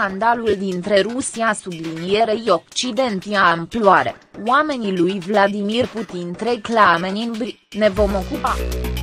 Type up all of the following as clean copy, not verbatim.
scandalul dintre Rusia sublinierei Occident ia amploare, oamenii lui Vladimir Putin trec la amenințări, ne vom ocupa.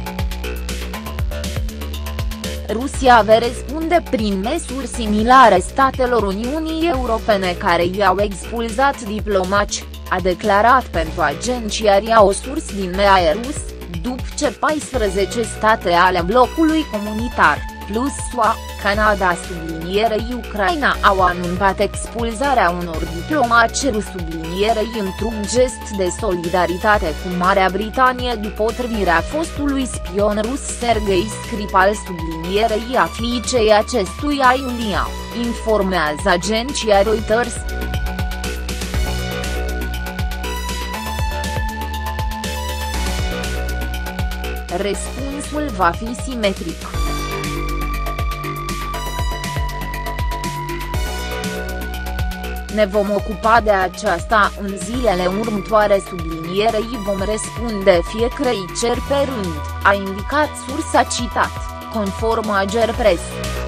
Rusia va răspunde prin măsuri similare statelor Uniunii Europene care i-au expulzat diplomați, a declarat pentru agenția RIA o sursă din media rus, după ce 14 state ale blocului comunitar, plus SUA, Canada sublinierei Ucraina au anunțat expulzarea unor diplomați ruși sublinierei într-un gest de solidaritate cu Marea Britanie după otrăvirea fostului spion rus Sergei Skripal sublinierei a fiicei acestuia Iulia, informează agenția Reuters. Răspunsul va fi simetric. Ne vom ocupa de aceasta în zilele următoare sublinierei vom răspunde fiecărei cer pe rând, a indicat sursa citat, conform Agerpres.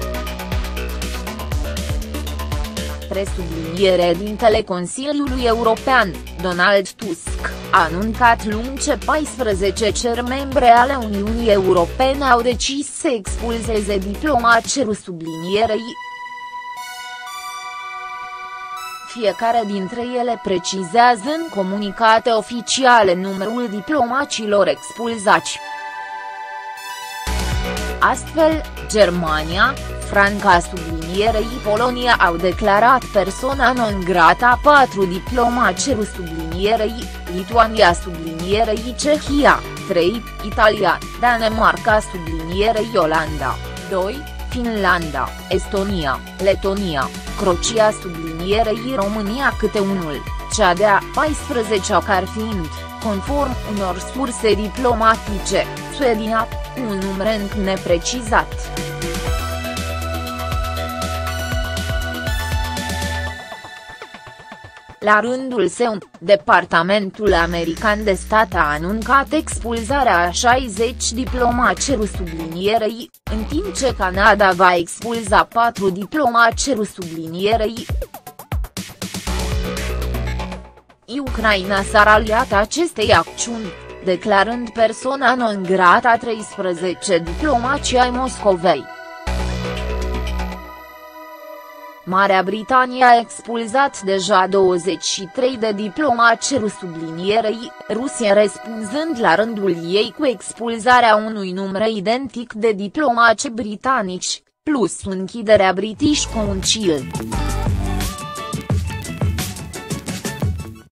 Presubliniere Consiliului European, Donald Tusk, a anunțat luni ce 14 țări membre ale Uniunii Europene au decis să expulzeze diplomații ruși sublinierei. Fiecare dintre ele precizează în comunicate oficiale numărul diplomaților expulzați. Astfel, Germania, Franța sublinierei Polonia au declarat persoana non grata 4 diplomați ruși sublinierei, Lituania sublinierei Cehia, 3, Italia, Danemarca sublinierei Olanda, 2, Finlanda, Estonia, Letonia, Croația sublinierei România câte unul, cea de-a 14-a care fiind, conform unor surse diplomatice, Suedia, un număr neprecizat. La rândul său, Departamentul American de Stat a anunțat expulzarea a 60 diplomați ruși sublinierei, în timp ce Canada va expulza 4 diplomați ruși sublinierei. Ucraina s-a raliat acestei acțiuni, declarând persoana non grata 13 diplomați ai Moscovei. Marea Britanie a expulzat deja 23 de diplomați ruși sublinierei, Rusia răspunzând la rândul ei cu expulzarea unui număr identic de diplomați britanici, plus închiderea British Council.